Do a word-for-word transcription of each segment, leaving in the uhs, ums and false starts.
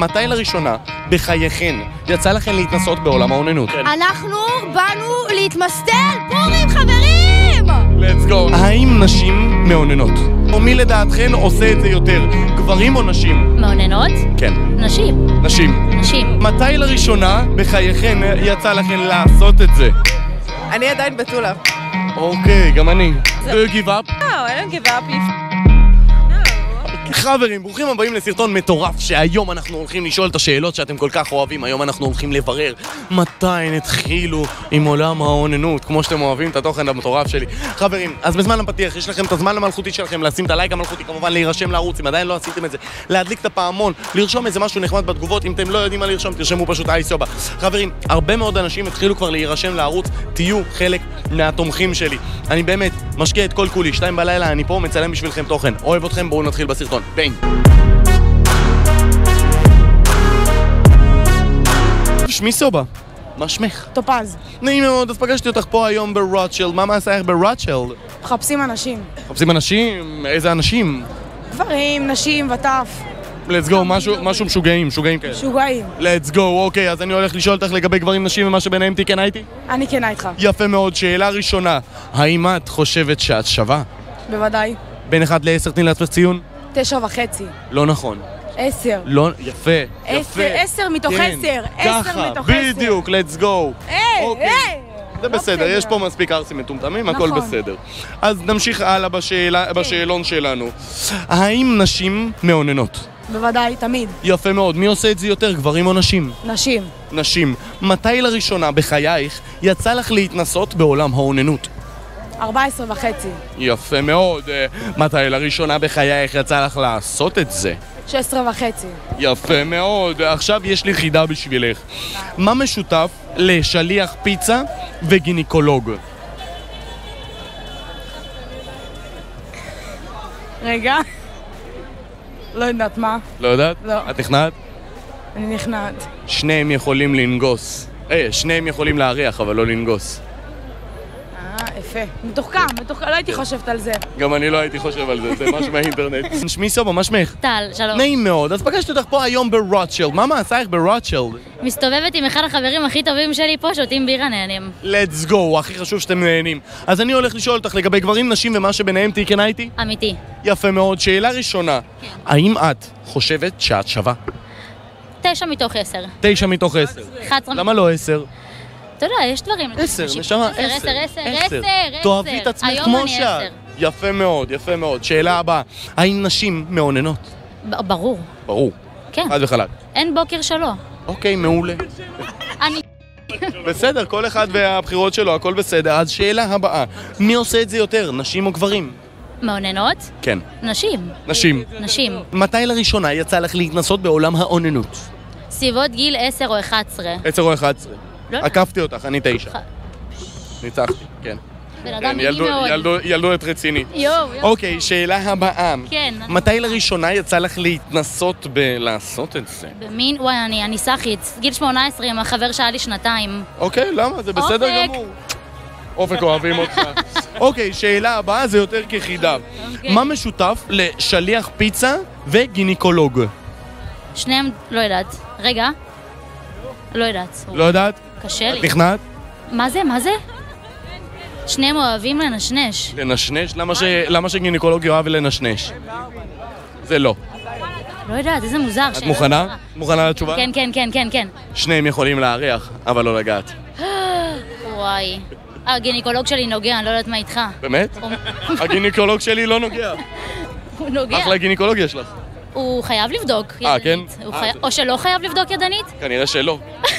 מתי לראשונה בחייכן יצא לכם להתנסות בעולם האוננות? אנחנו באנו להתמסטל, פורים חברים! Let's go. האם נשים מאוננות? או מי לדעתכן עושה את זה יותר? גברים או נשים? מאוננות? כן. נשים. נשים. נשים. מתי לראשונה בחייכן יצא לכן לעשות את זה? אני עדיין בתולה. אוקיי, גם אני. Do you give up? לא, אין give up. חברים, ברוכים הבאים לסרטון מטורף שהיום אנחנו הולכים לשאול את השאלות שאתם כל כך אוהבים. היום אנחנו הולכים לברר מתי נתחילו עם עולם האוננות, כמו שאתם אוהבים את התוכן המטורף שלי. חברים, אז בזמן הפתיח יש לכם את הזמן המלכותי שלכם לשים את הלייק המלכותי, כמובן להירשם לערוץ אם עדיין לא עשיתם את זה, להדליק את הפעמון, לרשום איזה משהו נחמד בתגובות. אם אתם לא יודעים מה לרשום, תרשמו פשוט היי סובה. חברים, הרבה מאוד אנשים התחילו כבר להירשם לערוץ, תהיו חלק מהתומכים שלי. אני באמת משקיע את כל כולי, שתיים בלילה אני פה מצלם בשבילכם תוכן. אוהב אתכם, בואו נתחיל בסרטון. ביי. שמי סובה, מה שמך? טופז. נעים מאוד, אז פגשתי אותך פה היום ברוטשילד. מה מעשה איך ברוטשילד? מחפשים אנשים. מחפשים אנשים? איזה אנשים? גברים, נשים וטף. let's go, משהו, משהו משוגעים, משוגעים כאלה. משוגעים. let's go, אוקיי, אז אני הולך לשאול אותך לגבי גברים, נשים ומה שביניהם. תהי כן הייתי? אני כן איתך. יפה מאוד, שאלה ראשונה, האם את חושבת שאת שווה? בוודאי. בין אחד לעשר תני לעצמך ציון? תשע וחצי. לא נכון. עשר. לא, יפה, יפה. עשר, עשר מתוך כן, עשר. עשר ככה, מתוך עשר. בדיוק, let's go. היי, אוקיי. היי. זה לא בסדר, יש פה מספיק ארסים מטומטמים, הכל נכון. בסדר. אז נמשיך הלאה בשאלה, בשאלון שלנו. האם נשים מאוננות? בוודאי, תמיד. יפה מאוד. מי עושה את זה יותר, גברים או נשים? נשים. נשים. מתי לראשונה בחייך יצא לך להתנסות בעולם האוננות? ארבע עשרה וחצי. יפה מאוד. אה, מתי לראשונה בחייך יצא לך לעשות את זה? שש עשרה וחצי. יפה מאוד. עכשיו יש לי חידה בשבילך. מה משותף לשליח פיצה וגינקולוג? רגע. לא יודעת מה. לא יודעת? לא. את נכנעת? אני נכנעת. שניהם יכולים לנגוס. אה, שניהם יכולים להריח, אבל לא לנגוס. אה, יפה. מתוחכם, מתוחכם. לא הייתי חושבת על זה. גם אני לא הייתי חושב על זה, זה משהו מהאינטרנט. שמי סובה, מה שמך? טל, שלום. נעים מאוד, אז פגשתי אותך פה היום ברוטשילד. מה מעשייך ברוטשילד? מסתובבת עם אחד החברים הכי טובים שלי פה, שותים בירה נהנים. let's go, הכי חשוב שאתם נהנים. אז אני הולך לשאול אותך לגבי גברים, נשים ומה שביניהם. תהי כן הייתי? אמיתי. יפה מאוד. שאלה ראשונה, האם את חושבת שאת שווה? תשע מתוך עשר. תשע מתוך עשר. אחת עשרה. למה לא עשר? אתה יודע, יש דברים. עשר, נשמה, עשר, עשר, עשר, עשר. תאהבי את עצמך היום כמו אני שאת. עשר. יפה מאוד, יפה מאוד. שאלה הבאה, האם נשים מאוננות? ב- ברור. ברור. כן. חד וחלק. אין בוקר שלא. אוקיי, מעולה. אני... בסדר, כל אחד והבחירות שלו, הכל בסדר. אז שאלה הבאה, מי עושה את זה יותר, נשים או גברים? מאוננות? כן. נשים. נשים. נשים. מתי לראשונה יצא לך להתנסות בעולם האוננות? סביבות גיל עשר או אחת עשרה. עשר או אחת עשרה. לא. עקפתי אותך, אני תשע. ח- ניצחתי, כן. בן אדם כן, מיני ילדו- מאוד. ילדו- ילדות רצינית. יואו, יואו. אוקיי, שאלה הבאה. כן. מתי לראשונה יצא לך להתנסות בלעשות את זה? במין, וואי, אני, אני סאחית. גיל שמונה עשרה עם החבר שהיה לי שנתיים. אוקיי, למה? זה בסדר אופק. גמור. אופק אוהבים אותך. אוקיי, שאלה הבאה זה יותר כחידה. מה משותף לשליח פיצה וגינקולוג? שניהם, לא יודעת. רגע. לא יודעת. לא יודעת? קשה לי. את נכנעת? מה זה? מה זה? שניהם אוהבים לנשנש. לנשנש? למה ש- למה שגינקולוג יאהב לנשנש? זה לא. לא יודעת, איזה מוזר. את שאלה מוכנה? מוזרה. מוכנה לתשובה? כן, כן, כן, כן, כן. שניהם יכולים להריח, אבל לא לגעת. וואי. הגינקולוג שלי נוגע, אני לא יודעת מה איתך. באמת? הוא- הגינקולוג שלי לא נוגע. הוא נוגע. אחלה גינקולוג יש לך. הוא חייב לבדוק אה, ידנית. כן? הוא אה, חי- זה- או שלא חייב לבדוק ידנית? כנראה שלא.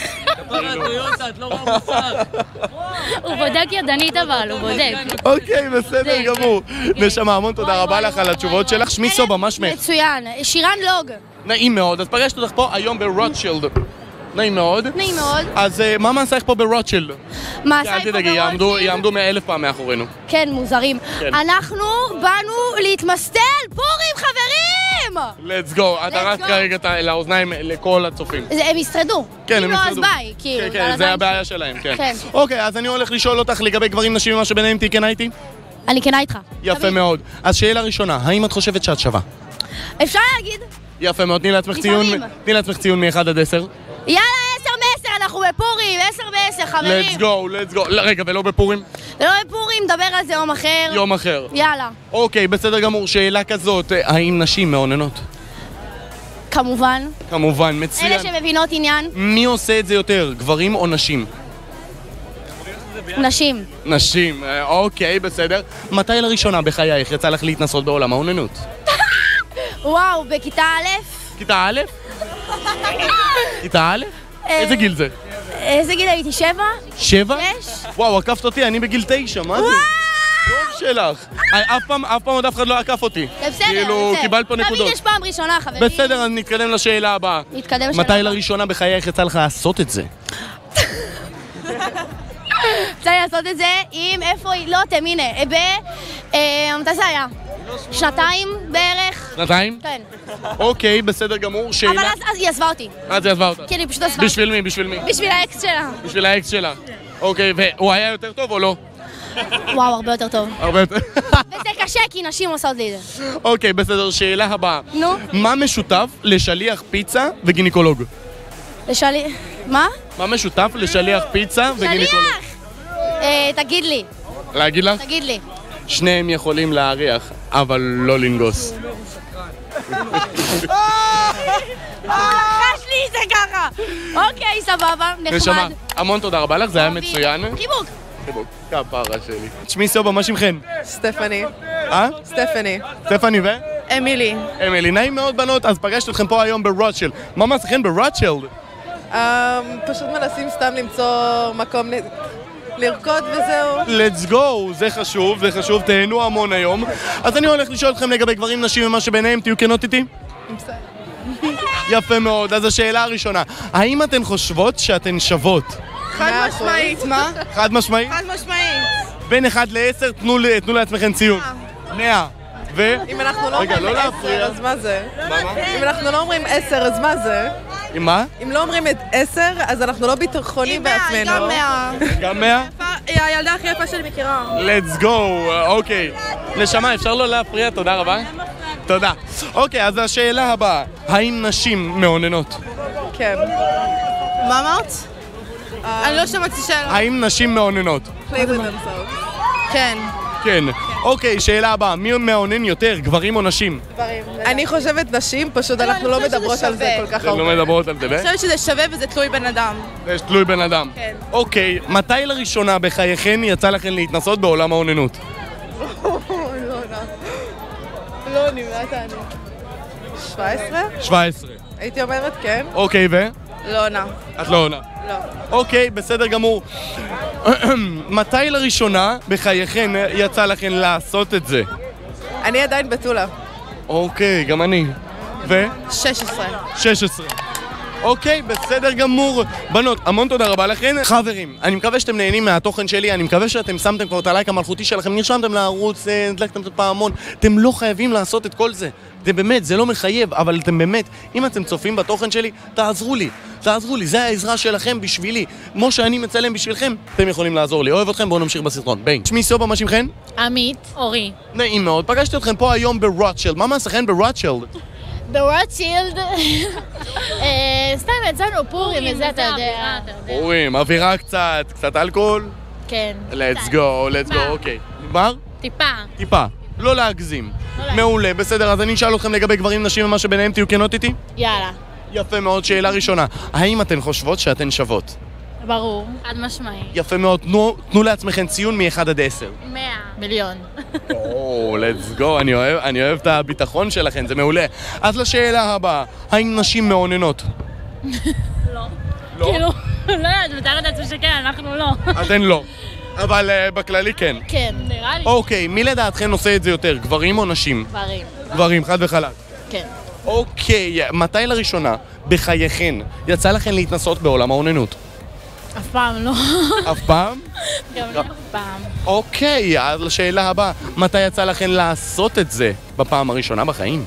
הוא בודק ידנית אבל, הוא בודק. אוקיי, בסדר זה- גמור. נשמה, המון תודה וואי, רבה וואי, לך על וואי, התשובות וואי, שלך. שמי סובה, מה שמך? מצוין. שירן לוג. נעים מאוד, אז פגשתי אותך פה היום ברוטשילד. נעים מאוד. נעים מאוד. אז אה, מה מעשייך פה ברוטשילד? מה אל עשה פה תדאגי, יעמדו- ברוטשילד? יעמדו מאה אלף פעם מאחורינו. כן, מוזרים. כן. אנחנו באנו להתמסטל, פורים חברים! let's go. אתה Let's רץ go. כרגע את ה- לאוזניים לכל הצופים. זה- הם ישרדו. כן, הם אם לא, אז ישרדו. ביי, כאילו. כן, על כן, זה הזין הבעיה שלהם, כן. כן. אוקיי, אז אני הולך לשאול אותך לגבי גברים, נשים ומה שביניהם. תהי כן הייתי? אני כנה איתך. יפה תמיד. מאוד. אז שאלה ראשונה, האם את חושבת שאת שווה? אפשר להגיד? יפה מאוד, תני לעצמך ציון, לפעמים. תני לעצמך ציון מ-אחד עד עשר. יאללה, עשר מעשר, אנחנו בפורים, עשר בעשר, חברים. let's go, let's go. רגע, ולא בפורים? ולא בפורים, נדבר על זה יום אחר. יום אחר. יאללה. אוקיי, בסדר גמור. שאלה כזאת, האם נשים מאוננות? כמובן. כמובן, מצוין. אלה שמבינות עניין. מי עושה את זה יותר, גברים או נשים? נשים. נשים, אה, אוקיי, בסדר. מתי לראשונה בחייך יצא לך להתנסות בעולם האוננות? וואו, בכיתה א', כיתה א'? כיתה א'? איזה גיל זה? איזה גיל הייתי? שבע? שבע? שש? וואו, עקפת אותי, אני בגיל תשע, מה זה? טוב שלך. אף פעם, אף פעם עוד אף אחד לא עקף אותי. זה בסדר, כאילו, בסדר. קיבלת פה נקודות. תמיד יש פעם ראשונה, חברים. בסדר, אז נתקדם לשאלה הבאה. נתקדם לשאלה מתי הבאה. לראשונה בחייך יצא לך לעשות את זה? צריך לעשות את זה עם איפה היא, לא אתם, הנה, ב... אה, מתי זה היה? שנתיים בערך? שנתיים? כן. אוקיי, בסדר גמור. אבל שאלה... אז אז היא עזבה אותי. אז היא עזבה אותה. כן, היא פשוט עזבה אותי. בשביל מי? בשביל מי? בשביל האקס שלה. בשביל האקס שלה. אוקיי, והוא היה יותר טוב או לא? וואו, הרבה יותר טוב. הרבה יותר. וזה קשה כי נשים עושות לי את זה. אוקיי, בסדר, שאלה הבאה. נו. מה משותף לשליח פיצה וגינקולוג? לשלי... מה? מה משותף לשליח פיצה וגינקולוג? שליח! אה, תגיד לי, להגיד לך? תגיד לי. שניהם יכולים להריח, אבל לא לנגוס. לחש לי זה ככה! אוקיי, סבבה, נשמה, נחמד. המון תודה רבה לך, זה היה מצוין. חיבוק. חיבוק, כפרה שלי. תשמעי סובה, מה שמכן? סטפני. אה? סטפני. סטפני ו? אמילי. אמילי, נעים מאוד בנות, אז פגשתי אתכם פה היום ברוטשילד. מה מעשיכן ברוטשילד? אמ, פשוט מנסים סתם למצוא מקום ל- לרקוד וזהו. let's go, זה חשוב, זה חשוב, תהנו המון היום. אז אני הולך לשאול אתכם לגבי גברים, נשים ומה שביניהם, תהיו כנות איתי? יפה מאוד, אז השאלה הראשונה, האם אתן חושבות שאתן שוות? חד משמעית. מה? חד משמעית? חד משמעית. בין אחד לעשר, תנו, ל- תנו לעצמכם ציון. מאה. ו? אם אנחנו לא רגע, אומרים לא להפריע. עשר, אז מה זה? מה, מה? אם אנחנו לא אומרים עשר, אז מה זה? עם מה? אם לא אומרים את עשר, אז אנחנו לא ביטחונים בעצמנו. גם מאה. גם מאה? היא הילדה הכי יפה שאני מכירה. let's go, אוקיי. נשמה, אפשר לא להפריע? תודה רבה. תודה. אוקיי, אז השאלה הבאה, האם נשים מאוננות? כן. מה אמרת? אני לא שמעתי שאלה. האם נשים מאוננות? play with themselves. כן. כן. אוקיי, שאלה הבאה, מי מאונן יותר, גברים או נשים? אני חושבת נשים, פשוט אנחנו לא אני חושבת מדברות שזה על זה שווה. כל כך אתן לא הרבה. מדברות על זה, אני חושבת שזה שווה וזה תלוי בן אדם. זה תלוי בן אדם. כן. אוקיי, מתי לראשונה בחייכן יצא לכן להתנסות בעולם האוננות? לא, נמנעת אני. שבע עשרה? שבע עשרה. הייתי אומרת כן. אוקיי, ו? לא עונה. את לא עונה. לא. אוקיי, בסדר גמור. מתי לראשונה בחייכן יצא לכן לעשות את זה? אני עדיין בתולה. אוקיי, גם אני. ו? שש עשרה. שש עשרה. אוקיי, בסדר גמור. בנות, המון תודה רבה לכן. חברים, אני מקווה שאתם נהנים מהתוכן שלי, אני מקווה שאתם שמתם כבר את הלייק המלכותי שלכם, נרשמתם לערוץ, הדלקתם את הפעמון. אתם לא חייבים לעשות את כל זה. זה באמת, זה לא מחייב, אבל אתם באמת, אם אתם צופים בתוכן שלי, תעזרו לי. תעזרו לי, זה העזרה שלכם בשבילי. כמו שאני מצלם בשבילכם, אתם יכולים לעזור לי. אוהב אתכם, בואו נמשיך בסרטון. ביי. שמי סובה, מה שמכן? עמית, אורי. נעים מאוד. פגשתי אתכם פה היום ברוטשילד. מה מעשיכן ברוטשילד? ברוטשילד, סתם יצאנו פורים וזה, אתה יודע. פורים, אווירה קצת, קצת אלכוהול. כן. let's go, let's go, אוקיי. נגמר? טיפה. טיפה. לא להגזים. מעולה, בסדר, אז אני אשאל אתכם לגבי גברים, נשים ומה שביניהם, תהיו כנות איתי? יאללה. יפה מאוד, שאלה ראשונה. האם אתן חושבות שאתן שוות? ברור. חד משמעי. יפה מאוד, תנו, תנו לעצמכם ציון מ-אחד עד עשר. מאה. מיליון. או, let's go, אני אוהב, אני אוהב את הביטחון שלכם, זה מעולה. אז לשאלה הבאה, האם נשים מאוננות? לא. לא? כאילו, לא יודעת, מתארת לעצמי שכן, אנחנו לא. אתן לא. אבל uh, בכללי כן. כן. נראה לי. אוקיי, מי לדעתכם עושה את זה יותר, גברים או נשים? דברים. גברים, חד וחלק. כן. אוקיי, מתי לראשונה בחייכן יצא לכן להתנסות בעולם האוננות? אף פעם לא. אף פעם? גם לא אף פעם. אוקיי, אז לשאלה הבאה, מתי יצא לכן לעשות את זה בפעם הראשונה בחיים?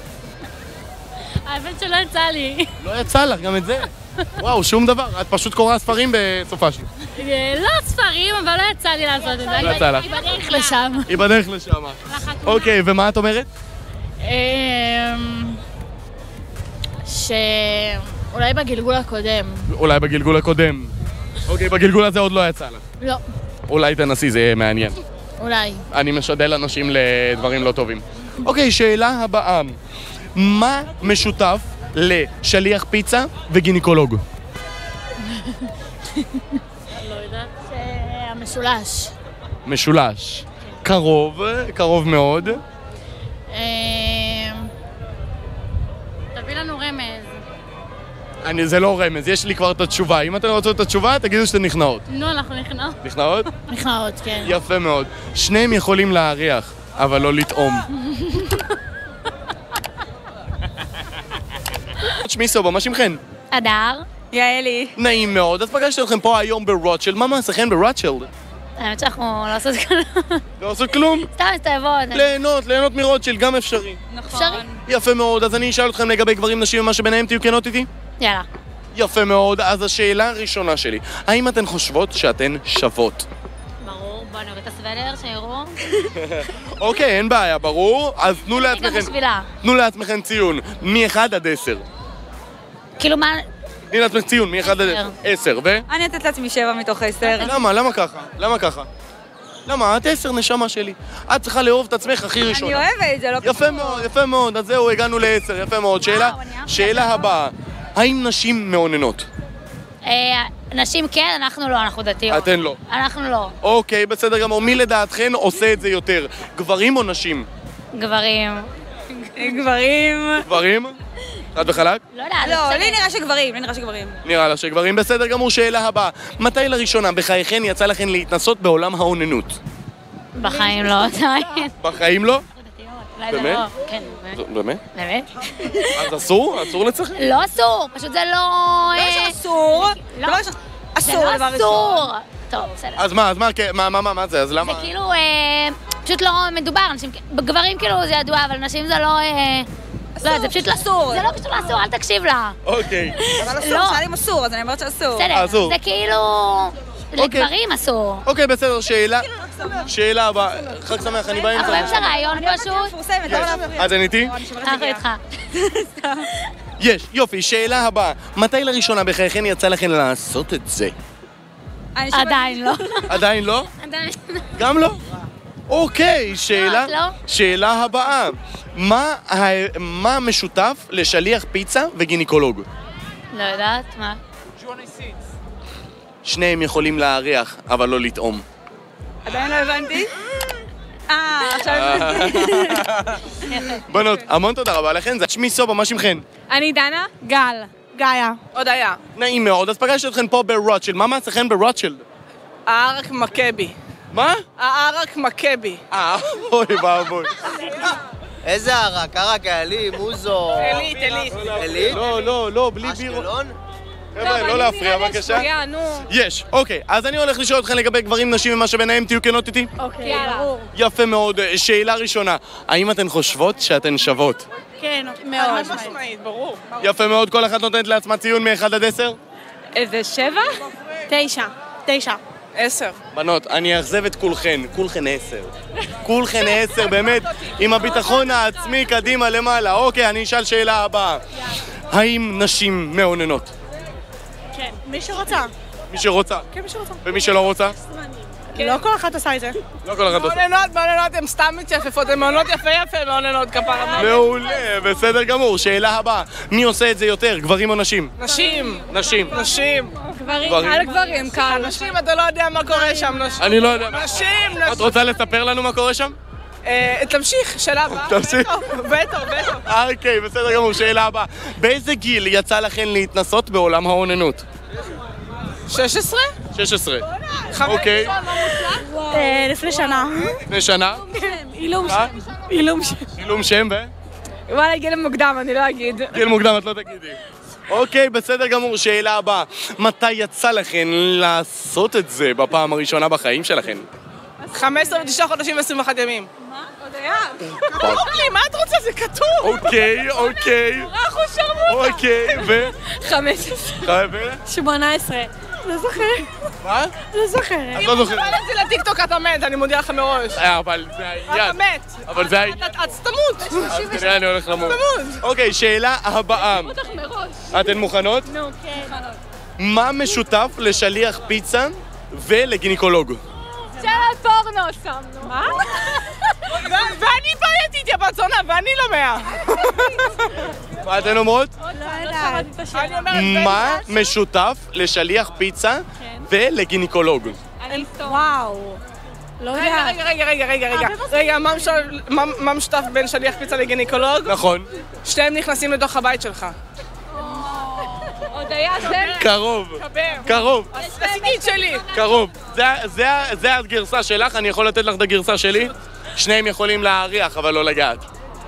האמת שלא יצא לי. לא יצא לך גם את זה. וואו, שום דבר, את פשוט קוראה ספרים בסופה שלי. לא ספרים, אבל לא יצא לי לעשות את זה. לא יצא לך. היא בדרך לשם. היא בדרך לשם. אוקיי, ומה את אומרת? אמ... שאולי בגלגול הקודם. אולי בגלגול הקודם. אוקיי, בגלגול הזה עוד לא יצא לך. לא. אולי תנסי, זה יהיה מעניין. אולי. אני משדל אנשים לדברים לא טובים. אוקיי, שאלה הבאה. מה משותף לשליח פיצה וגינקולוג? לא יודעת. המשולש. משולש. קרוב, קרוב מאוד. תביא לנו רמז. אני, זה לא רמז, יש לי כבר את התשובה. אם אתם רוצות את התשובה, תגידו שאתן נכנעות. נו, אנחנו נכנעות. נכנעות? נכנעות, כן. יפה מאוד. שניהם יכולים להריח, אבל לא לטעום. שמי סובה, מה שמכן? אדר. יעלי. נעים מאוד, אז פגשתי אתכם פה היום ברוטשילד. מה מעשיכם ברוטשילד? האמת שאנחנו לא עושות כלום. לא עושות כלום? סתם מסתובבות. ליהנות, ליהנות מרוטשילד, גם אפשרי. אפשרי? יפה מאוד, אז אני אשאל אתכם לגבי גברים, נשים ומה שביניהם, תהיו כנות איתי? יאללה. יפה מאוד, אז השאלה הראשונה שלי, האם אתן חושבות שאתן שוות? ברור, בוא נוריד את הסוודר, שיראו. אוקיי, אין בעיה, ברור. אז תנו גם לעצמכם, בשבילה. תנו לעצמכם ציון, מ-אחד עד עשר. כאילו מה... תני לעצמך ציון, מ-אחד עד עשר. עשר, ו? אני נותנת לעצמי שבע מתוך עשר. למה? למה ככה? למה ככה? למה? את עשר נשמה שלי. את צריכה לאהוב את עצמך הכי אני ראשונה. אוהבת, זה לא קשור. יפה מאוד, יפה מאוד. אז זהו, הגענו לעשר, יפה מאוד. שאלה, אני אהבתי. שאלה הבאה. האם נשים מאוננות? אה, נשים כן, אנחנו לא, אנחנו דתיות. אתן לא. אנחנו לא. אוקיי, בסדר גמור. מי לדעתכן עושה את זה יותר? גברים או נשים? גברים. גברים. גברים? חד וחלק? לא יודעת. לא, זה לי בסדר. נראה שגברים, לי נראה שגברים. נראה לה שגברים. בסדר גמור. שאלה הבאה. מתי לראשונה בחייכן יצא לכן להתנסות בעולם האוננות? בחיים לא, עדיין. בחיים לא? אולי זה באמת? לא. כן, באמת. זו- באמת? באמת? אז אסור? אסור לצחק? לא אסור, פשוט זה לא... לא אה, אסור. לא. דבר ראשון, זה אסור לא דבר ראשון. אסור. טוב, בסדר. אז מה, אז מה, כן, מה, מה, מה, מה זה? אז זה למה? כאילו, אה, פשוט לא מדובר, אנשים, בגברים כאילו זה ידוע, אבל נשים זה לא, אה, לא, זה פשוט לא, אסור. זה לא קשור לאסור, אל תקשיב לה. אוקיי. אבל אסור, לא. שאלה אם אסור, אז אני אומרת שאסור. בסדר, אסור. זה כאילו, לגברים אסור. אוקיי, בסדר, שאלה. שאלה הבאה. חג שמח, אני אנחנו באמצע. באמצע רעיון פשוט, מפורסמת, לא להפריע. אז אני איתי? אנחנו איתך. יש, יופי, שאלה הבאה. מתי לראשונה בחייכן יצא לכן לעשות את זה? אני שומעת- עדיין לא. עדיין לא? עדיין. גם לא? אוקיי, שאלה, את לא? שאלה הבאה. מה ה- מה משותף לשליח פיצה וגינקולוג? לא יודעת, מה? שניהם יכולים להריח, אבל לא לטעום. עדיין לא הבנתי? אה, עכשיו הבנתי. בנות, המון תודה רבה לכן. זה שמי סובה, מה שמכן? אני דנה? גל. גאיה. הודיה. נעים מאוד, אז פגשתי אתכן פה ברוטשילד. מה מעשיכן ברוטשילד? הערק מכבי. מה? הערק מכבי. אה, אוי ואבוי. איזה ערק? ערק העלים, מוזו... עילית, עילית. עילית? לא, לא, לא, בלי בירות. אשקלון? חבר'ה, לא להפריע, בבקשה. יש, אוקיי. אז אני הולך לשאול אתכם לגבי גברים, נשים ומה שביניהם, תהיו כנות איתי? אוקיי, ברור. יפה מאוד. שאלה ראשונה, האם אתן חושבות שאתן שוות? כן, מאוד משמעית, ברור. יפה מאוד, כל אחת נותנת לעצמה ציון מ-אחד עד עשר? איזה שבע? תשע. תשע. עשר. בנות, אני אאכזב את כולכן, כולכן עשר. כולכן עשר, באמת, עם הביטחון העצמי קדימה למעלה. אוקיי, אני אשאל שאלה הבאה. האם נשים מאוננות? כן. מי שרוצה. מי שרוצה. כן, מי שרוצה. ומי שלא רוצה? לא כל אחת עושה את זה. לא כל אחד עושה. מעוננות, מעוננות, הן סתם מתייפפות, הן מעונות יפה יפה, מעוננות כפרה. מעולה, בסדר גמור. שאלה הבאה, מי עושה את זה יותר, גברים או נשים? נשים. נשים. נשים. גברים. על גברים, קל. נשים, אתה לא יודע מה קורה שם, נשים. אני לא יודע. מה- נשים, את נשים. רוצה לספר לנו מה קורה שם? אה, תמשיך, שאלה הבאה. תמשיך. בטח, בטח. אוקיי, בסדר גמור, שאלה הבאה. באיזה גיל יצא לכן להתנסות בעולם האוננות? שש עשרה? שש עשרה. אוקיי. אה, לפני שנה. לפני שנה? עילום מה? שם. עילום שם. צילום שם ו... וואלה, גיל מוקדם, אני לא אגיד. גיל מוקדם, את לא תגידי. אוקיי, בסדר גמור, שאלה הבאה. מתי יצא לכן לעשות את זה בפעם הראשונה בחיים שלכן? חמישה עשר ותשעה חודשים ועשרים ואחת ימים. מה? עוד היה. אורלי, מה את רוצה? זה כתוב. אוקיי, אוקיי. אנחנו שרמוטה. אוקיי, ו... חמש עשרה. ו... שמונה עשרה. לא זוכר. מה? לא זוכר. את לא זוכרת. אם אתה את זה לטיקטוק אתה מת, אני מודיע לך מראש. אבל זה העניין. אתה מת. אבל זה העניין. אז תמות. אז כנראה אני הולך למות. תמות. אוקיי, שאלה הבאה. אתן מוכנות? נו, כן. מה משותף לשליח פיצה ולגינקולוג? סרט פורנו שמנו. מה? ואני בעייתית, יא בת זונה, ואני לא מאה. מה אתן אומרות? לא יודעת. אני אומרת... מה משותף לשליח פיצה ולגינקולוג? וואו. לא רגע, יודעת. רגע, רגע, רגע, רגע, רגע. רגע, מה משותף- מה- מה משותף בין שליח פיצה לגינקולוג? נכון. שתיהם נכנסים לתוך הבית שלך. עוד היה זה. קרוב. קבר. קרוב. עשיתי את שלי. קרוב. זה- זה- זה הגרסה שלך, אני יכול לתת לך את הגרסה שלי? שניהם יכולים להריח, אבל לא לגעת.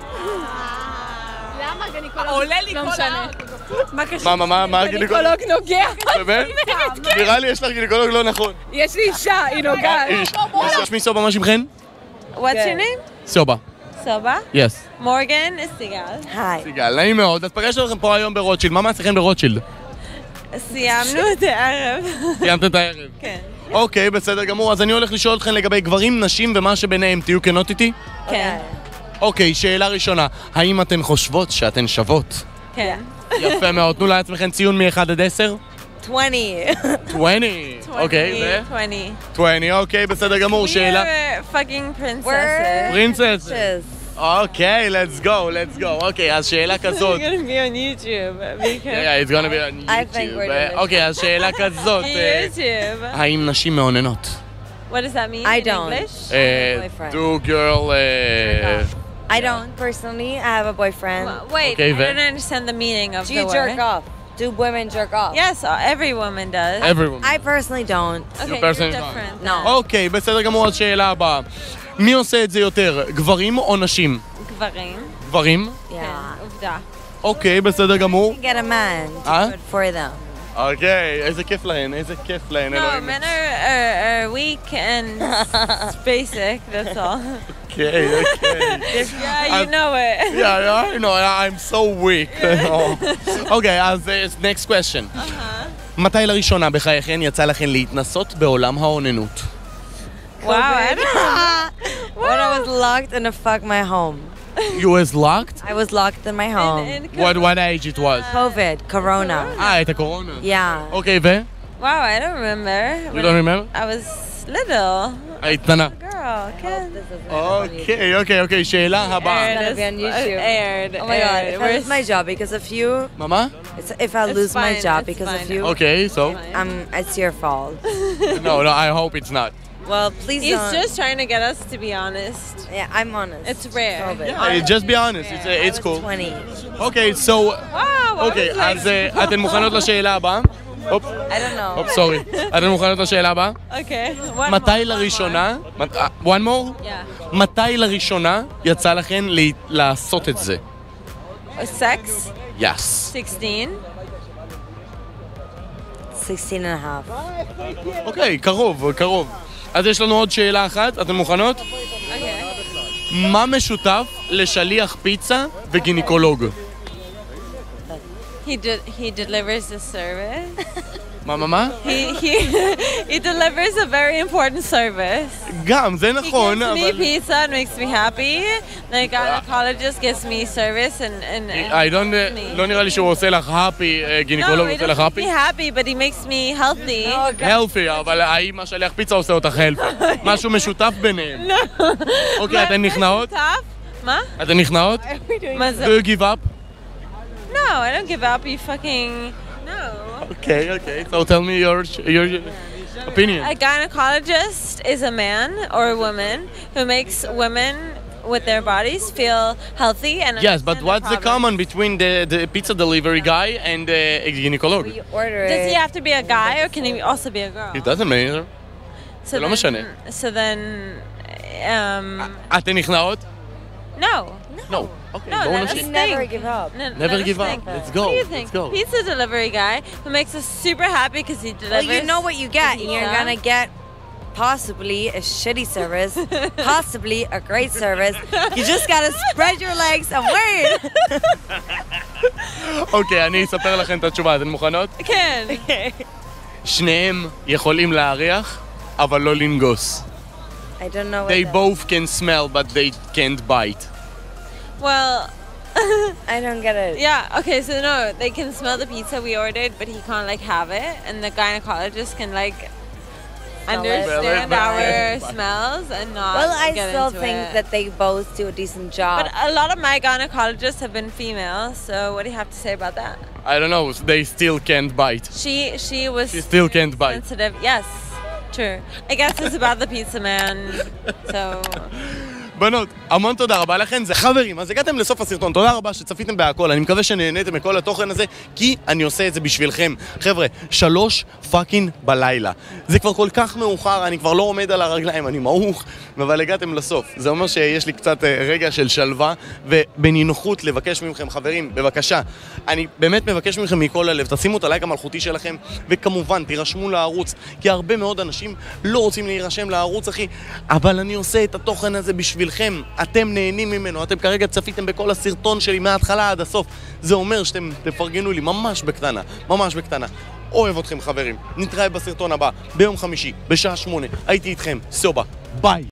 למה גניקולוג? עולה לי לא כל משנה. מה קשור? מה, מה, מה, מה הגינקולוג? גניקולוג נוגע. באמת? נראה לי יש לך גינקולוג לא נכון. יש לי אישה, היא נוגעת. איש. שמי סובה, מה שמכן? What's your name? סובה. Soba. יס. Morgan is Sigal. Hi. סיגל, נעים מאוד. אז פגשנו אתכם פה היום ברוטשילד. מה מעשיכם ברוטשילד? סיימנו את הערב. סיימתם את הערב. כן. אוקיי, בסדר גמור. אז אני הולך לשאול אתכם לגבי גברים, נשים ומה שביניהם. תהיו כנות איתי? כן. אוקיי, שאלה ראשונה. האם אתן חושבות שאתן שוות? כן. יפה מאוד. תנו לעצמכם ציון מ-אחד עד עשר. twenty. עשרים. אוקיי, זה? twenty. עשרים, אוקיי, בסדר גמור. שאלה. We're fucking princesses. פרינסס. אוקיי, let's go, let's go. אוקיי, אז שאלה כזאת. We're gonna be on YouTube. Because Yeah, it's gonna be on I think we're YouTube. doing אוקיי, אז שאלה כזאת. אה, YouTube. האם נשים מעוננות? What does that mean I in don't. English? אה, boyfriend. do girl... אה, I don't personally. I have a boyfriend. Well, Wait, Okay, I Ve- don't understand the meaning of Do the you word. jerk off? Do women jerk off? Yes, uh, every woman does. everyone. I personally don't. Okay, You you're personally don't. different. No. אוקיי, בסדר גמור, אז שאלה הבאה. מי עושה את זה יותר, גברים או נשים? גברים. גברים? Yeah. כן, עובדה. אוקיי, בסדר גמור. Get a man to Huh? do it for them. אוקיי, איזה כיף להן, איזה כיף להן, No, אלוהים. men are, are, are weak and basic, that's all. אוקיי, אוקיי. Yeah, you know it. Yeah, I know, I'm so weak. אוקיי, אז אה, next question. מתי לראשונה בחייכן יצא לכן להתנסות בעולם האוננות? Wow, I don't When I was locked in a fuck my home. You was locked? I was locked in my home. in, in What what age it was? COVID, Corona. אה, את הקורונה. Yeah. אוקיי, ו? Wow, I don't remember. You don't remember? I was little. היית קטנה. Girl, כן. אוקיי, אוקיי, אוקיי, שאלה הבאה. Aired gonna is- be on YouTube. Aired. Oh my god, aired. if I We're lose my job because of you, מה, מה? it's, if I It's lose my fine, job it's because of fine. you, אוקיי, so? um, it's your fault. No, no, I hope it's not. Well, please He's don't. just trying to get us to be honest. Yeah, I'm honest. It's rare. COVID. Yeah, just be honest, it's, uh, I it's was cool. twenty. אוקיי, so... Wow, אוקיי, I was like- אז אה, אתן מוכנות לשאלה הבאה? הופ, I don't know. הופ, סורי. אתן מוכנות לשאלה הבאה? Okay. One more, מתי one לראשונה... מת- אה, one more? more. Yeah. מתי לראשונה יצא לכן ל- לעשות את זה? Sex, Yes. sixteen. sixteen and a half. אוקיי, קרוב, קרוב. אז יש לנו עוד שאלה אחת, אתן מוכנות? Okay. מה משותף לשליח פיצה וגינקולוג? He did. He delivers the service. מה, מה, מה? he he he delivers a very important service. גם, זה He נכון, gives me אבל... pizza and makes me happy. The gynecologist gives me service and and. and I don't... לא נראה לי שהוא עושה לך הפי, גינקולוג no, he עושה לך doesn't make הפי? me happy, but he makes me healthy. הלפי, אבל האם השליח פיצה עושה אותך הלפי? משהו משותף ביניהם. אוקיי, אתן נכנעות? Tough? מה? אתן נכנעות? מה זה? Do you give up? No, I don't give up. You fucking no. Okay, okay. So tell me your your opinion. A gynecologist is a man or a woman who makes women with their bodies feel healthy and Yes, but understand what's the their problems. common between the, the pizza delivery guy and the gynecolog? We order Does he it. have to be a guy or can he also be a girl? It doesn't matter. So זה לא then- משנה. So then, um, אתן נכנעות? no. No. אוקיי, No, בואו let us נמשיך. think. Never give up. No, Never let us give up. think. Let's What go. do you think? Let's go. Pizza delivery guy who makes us super happy because he delivers. Well, you know what you get. pizza. You're gonna get possibly a shitty service, possibly a great service. You just gotta spread your legs and wait. אוקיי, אני אספר לכם את התשובה, אתן מוכנות? כן. שניהם יכולים להריח, אבל לא לנגוס. I don't know what They that- both can smell, but they can't bite. Well, I don't get it. yeah, okay, so no, they can smell the pizza we ordered, but he can't like have it, and the gynecologist can like understand Smell our it. smells and not Well, I get still into think it. that they both do a decent job. But a lot of my gynecologists have been female, so what do you have to say about that? I don't know, they still can't bite. She she was She still can't bite. sensitive. Yes, true. I guess it's about the pizza man. So בנות, המון תודה רבה לכן, זה חברים, אז הגעתם לסוף הסרטון, תודה רבה שצפיתם בהכל, אני מקווה שנהניתם מכל התוכן הזה, כי אני עושה את זה בשבילכם. חבר'ה, שלוש פאקינג בלילה. זה כבר כל כך מאוחר, אני כבר לא עומד על הרגליים, אני מעוך, אבל הגעתם לסוף. זה אומר שיש לי קצת רגע של שלווה, ובנינוחות לבקש מכם, חברים, בבקשה. אני באמת מבקש מכם מכל הלב, תשימו את הלייק המלכותי שלכם, וכמובן, תירשמו לערוץ, כי הרבה מאוד אנשים לא רוצים להירשם לערוץ, אחי, אבל אני עושה את התוכן הזה בשביל לכם, אתם נהנים ממנו, אתם כרגע צפיתם בכל הסרטון שלי מההתחלה עד הסוף. זה אומר שאתם תפרגנו לי ממש בקטנה, ממש בקטנה. אוהב אתכם חברים, נתראה בסרטון הבא, ביום חמישי, בשעה שמונה, הייתי איתכם, סובה, ביי!